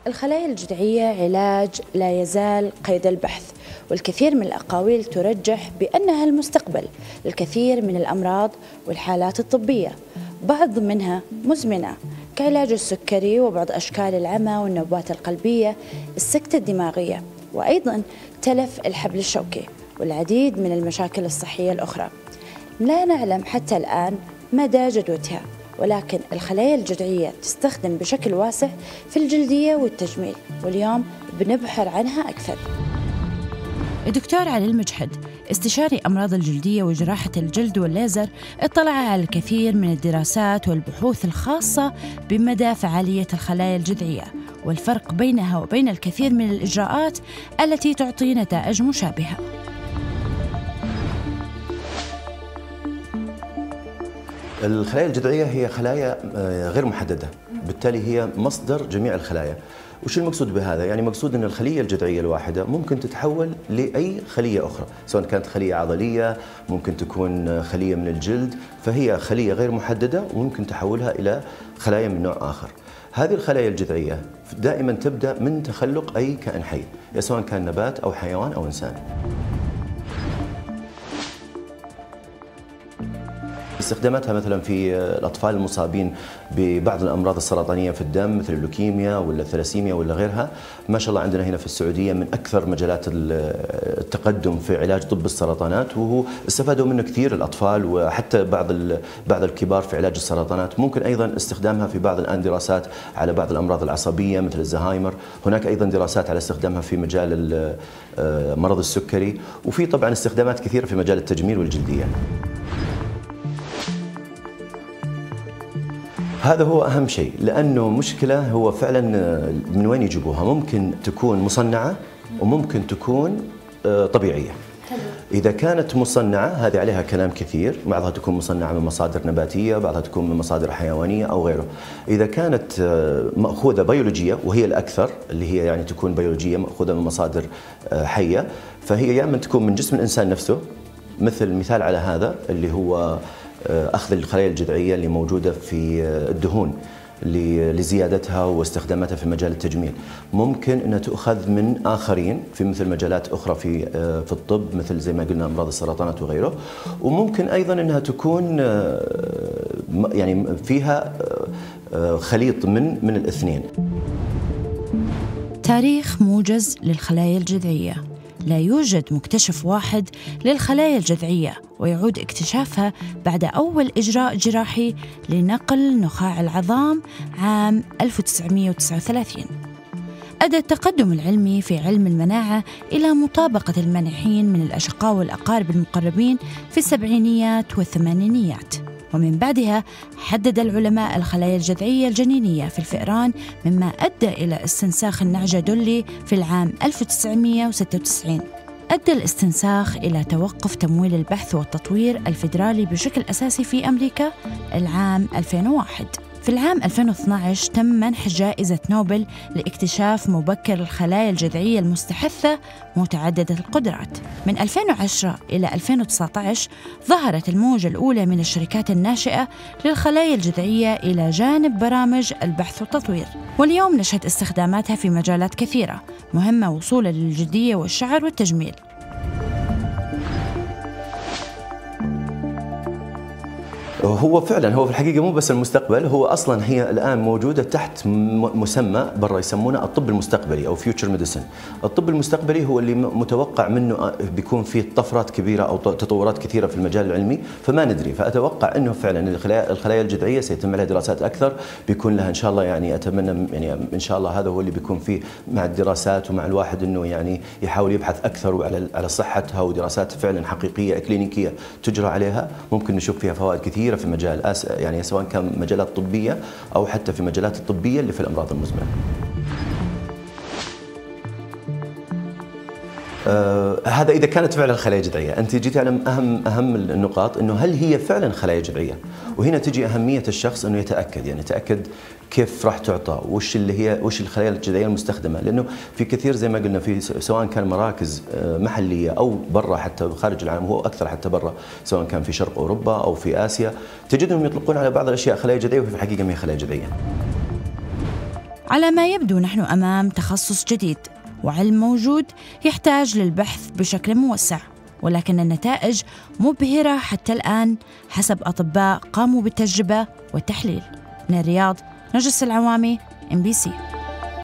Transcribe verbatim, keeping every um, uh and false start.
الخلايا الجذعية علاج لا يزال قيد البحث، والكثير من الأقاويل ترجح بأنها المستقبل للكثير من الأمراض والحالات الطبية، بعض منها مزمنة كعلاج السكري وبعض أشكال العمى والنوبات القلبية، السكتة الدماغية، وأيضا تلف الحبل الشوكي والعديد من المشاكل الصحية الأخرى. لا نعلم حتى الآن مدى جدوتها، ولكن الخلايا الجذعية تستخدم بشكل واسع في الجلدية والتجميل، واليوم بنبحر عنها أكثر. الدكتور علي المجحد استشاري أمراض الجلدية وجراحة الجلد والليزر اطلع على الكثير من الدراسات والبحوث الخاصة بمدى فعالية الخلايا الجذعية والفرق بينها وبين الكثير من الإجراءات التي تعطي نتائج مشابهة. الخلايا الجذعية هي خلايا غير محددة، بالتالي هي مصدر جميع الخلايا. وش المقصود بهذا؟ يعني مقصود أن الخلية الجذعية الواحدة ممكن تتحول لأي خلية أخرى، سواء كانت خلية عضلية، ممكن تكون خلية من الجلد، فهي خلية غير محددة وممكن تحولها إلى خلايا من نوع آخر. هذه الخلايا الجذعية دائما تبدأ من تخلق أي كائن حي، سواء كان نبات أو حيوان أو إنسان. استخداماتها مثلا في الأطفال المصابين ببعض الأمراض السرطانية في الدم مثل اللوكيميا ولا الثلاسيميا ولا غيرها، ما شاء الله عندنا هنا في السعودية من أكثر مجالات التقدم في علاج طب السرطانات، وهو استفادوا منه كثير الأطفال وحتى بعض بعض الكبار في علاج السرطانات. ممكن أيضا استخدامها في بعض الآن دراسات على بعض الأمراض العصبية مثل الزهايمر، هناك أيضا دراسات على استخدامها في مجال مرض السكري، وفي طبعا استخدامات كثيرة في مجال التجميل والجلدية. هذا هو أهم شيء، لأنه مشكلة هو فعلا من وين يجيبوها؟ ممكن تكون مصنعة وممكن تكون طبيعية. إذا كانت مصنعة هذه عليها كلام كثير، بعضها تكون مصنعة من مصادر نباتية، بعضها تكون من مصادر حيوانية أو غيره. إذا كانت مأخوذة بيولوجية وهي الأكثر، اللي هي يعني تكون بيولوجية مأخوذة من مصادر حية، فهي يا إما تكون من جسم الإنسان نفسه، مثل مثال على هذا اللي هو أخذ الخلايا الجذعية اللي موجودة في الدهون لزيادتها واستخداماتها في مجال التجميل. ممكن أنها تؤخذ من آخرين في مثل مجالات أخرى في في الطب، مثل زي ما قلنا أمراض السرطانات وغيره. وممكن أيضا أنها تكون يعني فيها خليط من من الاثنين. تاريخ موجز للخلايا الجذعية. لا يوجد مكتشف واحد للخلايا الجذعية، ويعود اكتشافها بعد أول إجراء جراحي لنقل نخاع العظام عام ألف وتسعمئة وتسعة وثلاثين. أدى التقدم العلمي في علم المناعة إلى مطابقة المانحين من الأشقاء والأقارب المقربين في السبعينيات والثمانينيات، ومن بعدها حدد العلماء الخلايا الجذعية الجنينية في الفئران، مما أدى إلى استنساخ النعجة دولي في العام ألف وتسعمئة وستة وتسعين. أدى الاستنساخ إلى توقف تمويل البحث والتطوير الفيدرالي بشكل أساسي في أمريكا العام ألفين وواحد. في العام ألفين واثني عشر تم منح جائزة نوبل لاكتشاف مبكر الخلايا الجذعية المستحثة متعددة القدرات. من ألفين وعشرة إلى ألفين وتسعة عشر ظهرت الموجة الأولى من الشركات الناشئة للخلايا الجذعية إلى جانب برامج البحث والتطوير، واليوم نشهد استخداماتها في مجالات كثيرة مهمة وصولا للجلدية والشعر والتجميل. هو فعلا هو في الحقيقة مو بس المستقبل، هو أصلا هي الآن موجودة تحت مسمى برا يسمونه الطب المستقبلي أو فيوتشر ميديسن. الطب المستقبلي هو اللي متوقع منه بيكون فيه طفرات كبيرة أو تطورات كثيرة في المجال العلمي، فما ندري. فأتوقع أنه فعلا الخلايا الخلايا الجذعية سيتم عليها دراسات أكثر، بيكون لها إن شاء الله يعني أتمنى يعني إن شاء الله هذا هو اللي بيكون فيه مع الدراسات ومع الواحد أنه يعني يحاول يبحث أكثر على على صحتها، ودراسات فعلا حقيقية كلينيكية تجرى عليها، ممكن نشوف فيها فوائد كثيرة في مجال أس... يعني سواء كان مجالات طبية أو حتى في مجالات الطبية اللي في الأمراض المزمنة. آه هذا إذا كانت فعلا خلايا جذعية. أنت جيتي على أهم أهم النقاط، إنه هل هي فعلا خلايا جذعية؟ وهنا تجي أهمية الشخص إنه يتأكد، يعني يتأكد كيف راح تعطى، وش اللي هي وش الخلايا الجذعية المستخدمة، لأنه في كثير زي ما قلنا في سواء كان مراكز محلية أو برا حتى خارج العالم، هو أكثر حتى برا، سواء كان في شرق أوروبا أو في آسيا، تجدهم يطلقون على بعض الأشياء خلايا جذعية وفي الحقيقة ما هي خلايا جذعية. على ما يبدو نحن أمام تخصص جديد وعلم موجود يحتاج للبحث بشكل موسع، ولكن النتائج مبهرة حتى الآن حسب أطباء قاموا بالتجربة والتحليل. من الرياض، نرجس العوامي، إم بي سي.